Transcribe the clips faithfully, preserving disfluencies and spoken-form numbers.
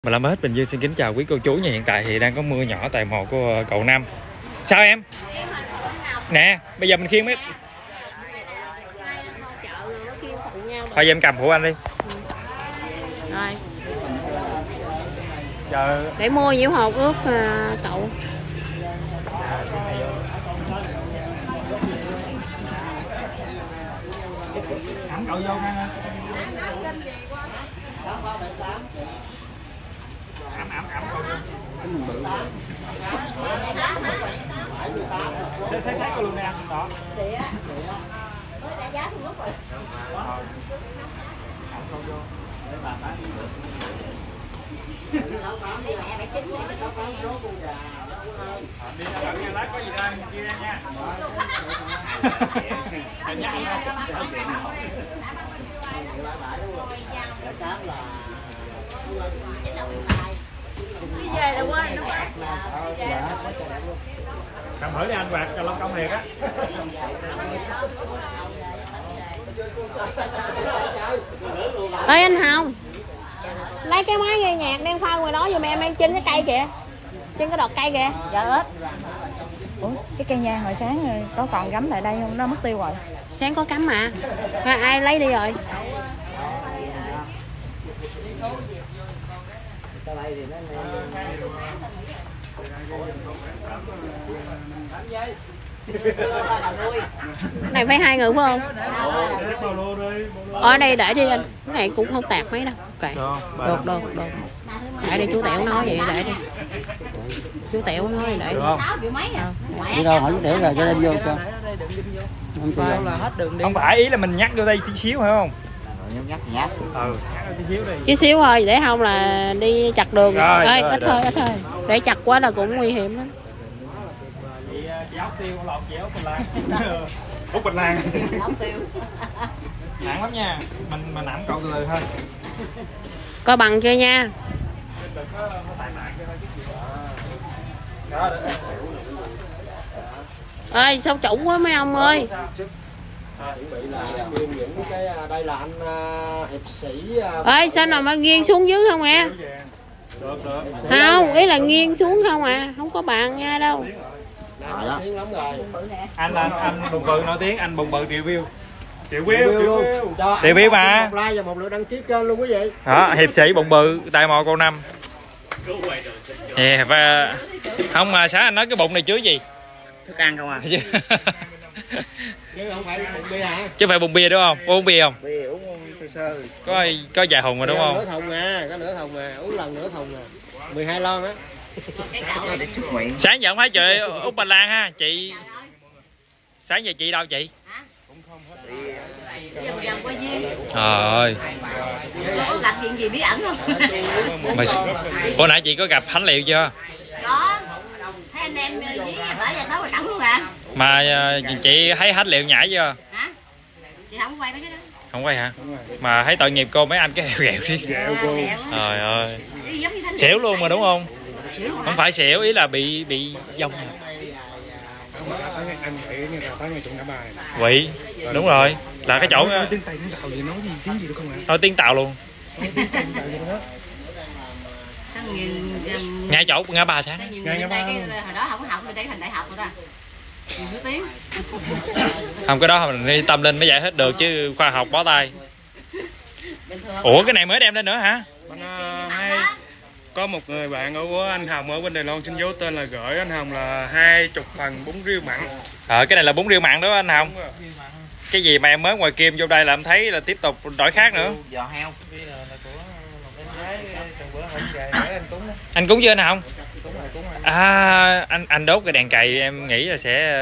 Mà làm hết Bình Dương xin kính chào quý cô chú nha. Hiện tại thì đang có mưa nhỏ tại mộ của cậu Năm. Sao em? Nè, bây giờ mình khiêng mấy. Thôi giờ em cầm phụ anh đi. Rồi. Chờ. Để mua nhiêu hộp ướt à, cậu. Ẩm cậu vô nha. Ẩm ẩm ẩm cậu vô. Sáng sáng sáng cô luôn nè anh đó. Đi ra gần lát có gì ra kia em nha. Đi về là quên đúng không? Cầm thử đi anh quạt cho Long Công thiệt á. Ê anh Hồng, lấy cái máy nghe nhạc đang pha ngoài đó giùm em em trên cái cây kìa, trên cái đọt cây kìa. Dạ hết. Ủa cái cây nhang hồi sáng rồi có còn gắm lại đây không? Nó mất tiêu rồi. Sáng có cắm mà. À, ai lấy đi rồi? Này phải hai người phải không? Ở đây để đi anh. Cái này cũng không tạt mấy đâu. Kệ. Được được được. Để đi chú Tiểu nói vậy để đi. Chú Tiểu nói vậy để. Được không? Đi đâu hỏi chú Tiểu rồi cho nên vô cho. Không phải, ý là mình nhắc vô đây tí xíu phải không? Nhắc nhắc. Ừ, nhắc tí xíu đi. Chút xíu thôi, để không là đi chặt đường rồi. Ê, rồi, ít thôi, ít thôi. Để chặt quá là cũng nguy hiểm lắm. Chị chị ốc tiêu con lộn chị ốc Bình Lan. Ốc Bình Lan. Nặng lắm nha. Mình mình nặng cậu từ từ thôi. Coi bằng chưa nha. Đừng có tàn tàn cho thôi chứ. Đó, Ê, sao chủ quá mấy ông ơi. Đây là anh hiệp sĩ. Ê, sao nào mà nghiêng xuống dưới không à? được được. Không, ý là nghiêng xuống không à, không có bàn nha đâu. Anh anh anh Bùng Bự nổi tiếng, anh Bùng Bự triệu view. Triệu view, triệu view. Triệu view mà. Một like và một lượt đăng ký kênh luôn quý vị. Đó, hiệp sĩ Bùng Bự tại mộ cô Năm. Yeah, và không mà sáng anh nói cái bụng này chứa gì? Thức ăn không à? Chứ không phải bụng bia hả? Chứ phải bụng bia đúng không? Có uống bia không? Bia uống sơ sơ. Có có vài thùng rồi đúng không? Nửa thùng à, có nửa thùng à, uống lần nửa thùng à. mười hai lon á. Sáng giờ không thấy chị Út Bình Lan ha, chị. Sáng giờ chị đâu chị? Vòng vòng qua duyên. Trời ơi. Có gặp chuyện gì bí ẩn không? Mà bữa nãy chị có gặp Thánh Liệu chưa? Có. Thấy anh em với bởi giờ tới mà sẵn luôn à. Mà chị thấy Thánh Liệu nhảy chưa? Hả? Chị không quay mấy cái đó. Không quay hả? Mà thấy tội nghiệp cô mấy anh cái heo ghẹo đi. Ghẹo cô. Trời ơi. Xỉu luôn mà đúng không? Không phải xỉu, ý là bị bị dông. Quỷ. Đúng rồi. Là cái chỗ nói tiếng Tàu luôn. Ngay chỗ ngã ba sáng. Hồi đó không học bên đây thành đại học rồi ta. Nhiều tiếng. Không, cái đó mình đi tâm linh mới dạy hết được chứ khoa học bó tay. Ủa cái này mới đem lên nữa hả? Hai có một người bạn ở của anh Hồng ở bên Đài Loan xin dấu tên là gửi anh Hồng là hai chục phần bún riêu mặn. Ờ cái này là bún riêu mặn đó anh Hồng. Cái gì mà em mới ngoài kim vô đây là em thấy là tiếp tục đổi khác nữa. Giò heo. Anh cúng chưa anh Hồng? À anh anh đốt cái đèn cày em nghĩ là sẽ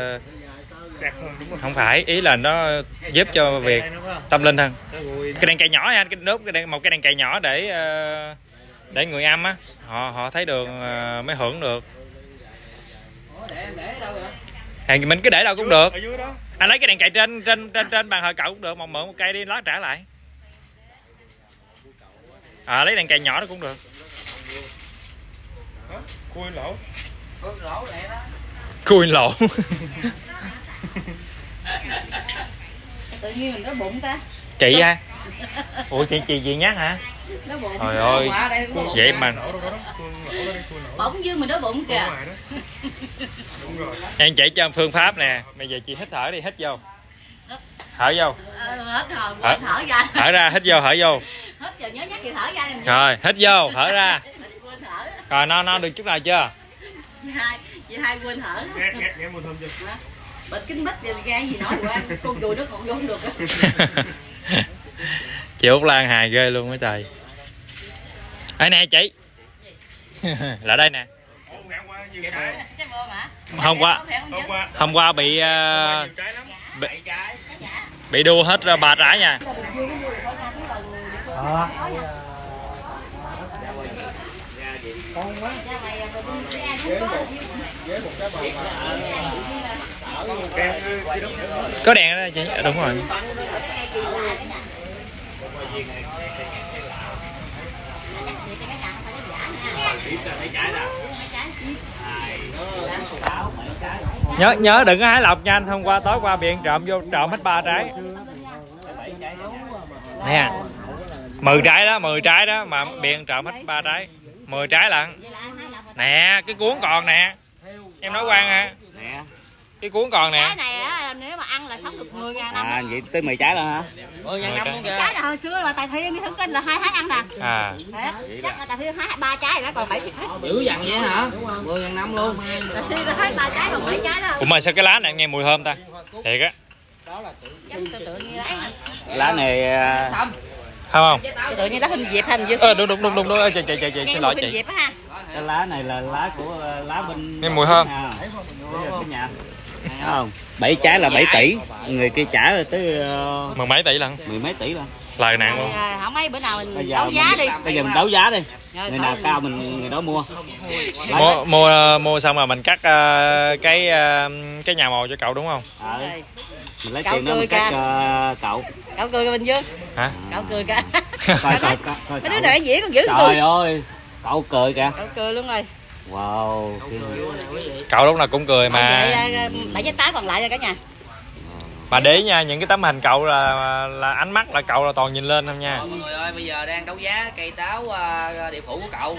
không phải, ý là nó giúp cho việc tâm linh hơn. Cái đèn cày nhỏ nha, cái đốt cái đèn, một cái đèn cày nhỏ để để người âm á họ họ thấy đường mới hưởng được. Hàng mình cứ để đâu cũng được. Anh lấy cái đèn cày trên trên trên trên bàn thờ cậu cũng được, mà mượn một cây đi lót trả lại. À lấy đèn cày nhỏ nó cũng được. Cui lỗ. Cui lỗ. Tự nhiên mình có bụng ta. Chị ha. Ủa chị chị gì nhắc hả? Trời ơi, vậy mà bỗng dưng mình đói bụng kìa. em chỉ cho phương pháp nè, bây giờ chị hít thở đi, hít vô, thở vô, Hết rồi, thở, thở ra. thở ra, hít vô, thở vô. Hết giờ nhớ nhắc chị thở ra. Rồi, hít vô, thở ra. Rồi, no no được chút nào chưa? Chị hai, chị hai quên thở. Nghe nghe nghe mùi thơm chưa? Bịch kính bít rồi ra gì nói của anh, con chùi nó còn vô được á. Chị Út Lan hài ghê luôn á trời. Đây nè chị. Lại đây nè. Hôm qua hôm qua bị uh, bị, bị đua hết ba trái nha. À. Có đèn đó chị, đúng rồi. Nhớ nhớ đừng có hái lộc nha anh, hôm qua tối qua bị ăn trộm vô trộm hết ba trái. Nè. mười trái đó, mười trái đó mà bị ăn trộm hết ba trái. mười trái lận. Nè, cái cuốn còn nè. Em nói Quang hả? Nè. Cái cuốn còn nè. Cái này á, nếu mà ăn là sống được mười ngàn năm. À vậy tới mười trái rồi hả? mười ngàn năm luôn kìa. Trái là hồi xưa mà Tài Thiên đi Hưng Kinh là hai tháng ăn nè. À. Chắc là Tài Thiên hái ba trái rồi đó, còn bảy trái. Dữ dằn vậy hả? mười ngàn năm luôn. Tài Thiên là hái ba trái còn bảy trái đó. Ủa mà sao cái lá này nghe mùi thơm ta? Thiệt á. Lá này không không? Tự nhiên lá hình diệp hình diệp. Ờ đúng đúng đúng đúng đúng. Chị chị chị xin lỗi chị. Cái lá này là lá của lá bên. Nghe mùi thơm. Cái nhà. Không, bảy trái là bảy tỷ, người kia trả rồi tới uh, mười mấy tỷ lần, mười mấy tỷ lần. lời nạn luôn. Không mấy bữa nào mình bây đấu giá mình, đi. Bây giờ mình đấu giá đi. Người nào cao mình người đó mua. Mua mua mua xong rồi mình cắt uh, cái uh, cái nhà màu cho cậu đúng không? À, mình lấy tiền đó mình cắt uh, cậu. Cậu cười kìa Bình Dương. Hả? Cậu cười kìa. Coi coi coi. Cái đứa này diễn còn dữ trời cười. Ơi, cậu cười kìa. Cậu cười luôn rồi. Wow. Cậu lúc nào cũng cười mà. Bảy trái táo còn lại rồi cả nhà. Mà để nha, những cái tấm hình cậu là là ánh mắt là cậu là toàn nhìn lên không nha. Mọi người ơi, bây giờ đang đấu giá cây táo uh, địa phủ của cậu.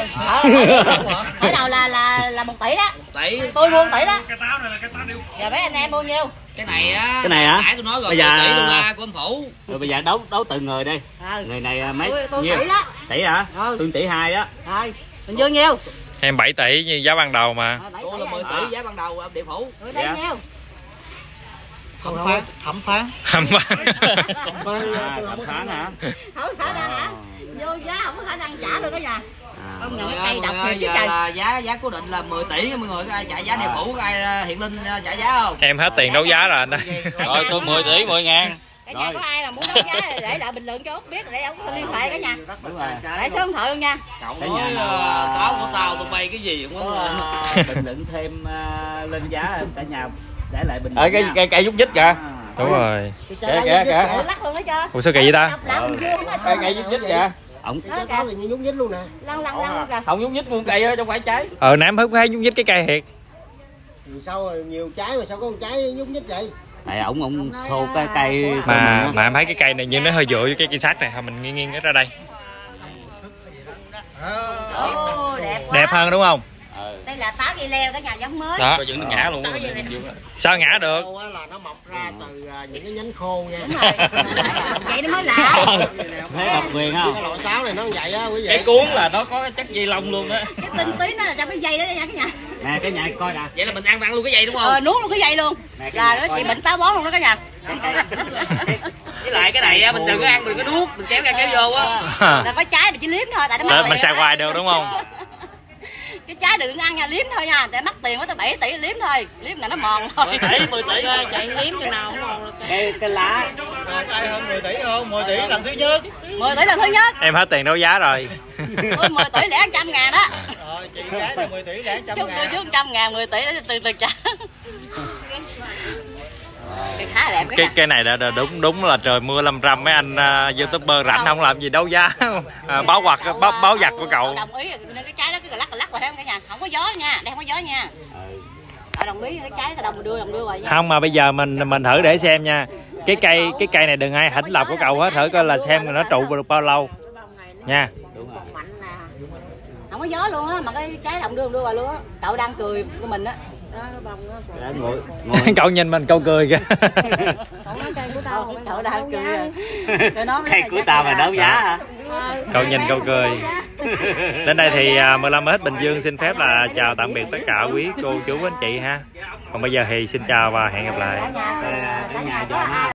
Ở đầu là là là một tỷ đó. Một tỷ. Tôi mua một tỷ đó. Cái táo này là cái táo điêu. Giờ mấy anh em mua nhiêu? Cái này á. Cái này hả? Nãy tôi nói rồi, bây giờ tỷ luôn ra của ông phủ. Rồi bây giờ đấu đấu từng người đi. À, người này mấy tôi, tôi nhiêu? Tỷ đó. Tỷ hả? Ừ. Tôi tỷ hai á. Rồi, Bình Dương nhiêu? Em bảy tỷ như giá ban đầu mà. Tôi là mười tỷ giá ban đầu địa phủ. Tôi đây dạ. nhiêu? Thẩm phán, thẩm phán. Thẩm phán. À, thẩm phán hả? Không có khả năng hả? Vô giá không có khả năng trả được đó nha. Không nhận Cái cây độc thì chứ giờ trời. là giá giá cố định là mười tỷ, mọi người có ai trả giá địa phủ, có ai hiện linh trả giá không? Em hết tiền đấu giá rồi anh ơi. Rồi tôi mười tỷ mười ngàn. Cả nhà có ai mà muốn đấu giá thì để lại bình luận cho Út biết để ông liên hệ cả nhà. Để số điện thoại luôn nha. Cậu nói uh, táo của tao tao bay cái gì cũng có uh, bình luận thêm uh, lên giá cả nhà để lại bình luận. Ở cái cây cây nhúc nhích kìa. Đúng rồi. Kìa kìa kìa. Lắc luôn đó cho. Ủa sao kỳ vậy ta? Cây cây nhúc nhích kìa. Ổng đó kìa. Thì nhúc nhích luôn nè. Lăn lăn lăn luôn kìa. Không nhúc nhích luôn cây ơi, trong phải trái. Ờ nãy em thấy nhúc nhích cái cây thiệt. Sao rồi nhiều trái mà sao có con trái nhúc nhích vậy? Này ổng ổng xô cái cây mà mà em thấy cái cây này như nó hơi dựa với cái cây sắt này, thôi mình nghiêng nghiêng nó ra đây. Ồ, đẹp quá. Đẹp hơn đúng không? Đây là táo dây leo cả nhà giống mới. Đó. Coi nó ngã luôn. Sao ngã được? Là nó mọc ra từ những cái nhánh khô nha. Đúng rồi. Vậy nó mới lạ. Thấy độc quyền không? Cái loại táo này nó vậy á quý vị. Cái cuốn là nó có chất dây lông luôn đó. Cái tinh tí nó là trong cái dây đó nha cả nhà. Nè cái nhà coi nè. Vậy là mình ăn ăn luôn cái dây đúng không? Ờ nuốt luôn cái dây luôn. Là nó chị bệnh táo bón luôn đó cả nhà. Với lại cái này mình đừng có ăn, mình có nuốt, mình kéo ra kéo vô á. Là có trái mình chỉ liếm thôi tại nó mắc tiền. Mình xài hoài được đúng không? Cái trái đừng ăn nha, liếm thôi nha, tại mắc tiền quá, tới bảy tỷ liếm thôi, liếm là nó mòn thôi. mười tỷ, mười tỷ. Chạy liếm chừng nào không mòn được. Cái cái lá. Trái hơn mười tỷ không? mười tỷ lần thứ nhất. mười tỷ lần thứ nhất. Em hết tiền đấu giá rồi. Ôi mười tỷ lẻ trăm ngàn đó. Rồi chị trái là mười tỷ lẻ trăm Chút ngàn. chút trăm ngàn, mười tỷ từ từ trả. Cái khá đẹp cái cái này là đúng đúng là trời mưa lâm râm, mấy anh uh, youtuber rảnh không làm gì đấu giá. uh, báo quạt báo, báo giặt của cậu. Đồng ý nên cái trái đó cứ lắc lắc rồi thấy không cả nhà, không có gió nha, đây không có gió nha. Ở đồng ý cái trái nó đồng đưa đồng đưa rồi nha. Không mà bây giờ mình mình thử để xem nha, cái cây cái cây này đừng ai hỉnh lọc của cậu hết, thử coi là xem nó trụ được bao lâu. nha. Không có gió luôn á, mà cái trái đồng đưa đưa vào luôn á. Cậu đang cười của mình á. Ngồi, ngồi. Cậu nhìn mình cậu cười kìa. Cây của tao, cậu đang cười. Cây của tao mà đấu giá hả? Cậu nhìn cậu cười. Đến đây thì mười lăm hết Bình Dương xin phép là chào tạm biệt tất cả quý cô chú anh chị ha. Còn bây giờ thì xin chào và hẹn gặp lại. Cả nhà